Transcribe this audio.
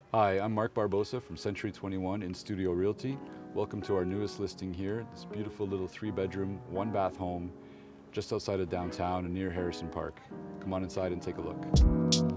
Hi, I'm Mark Barbosa from Century 21 in Studio Realty. Welcome to our newest listing here, this beautiful little 3-bedroom, 1-bath home just outside of downtown and near Harrison Park. Come on inside and take a look.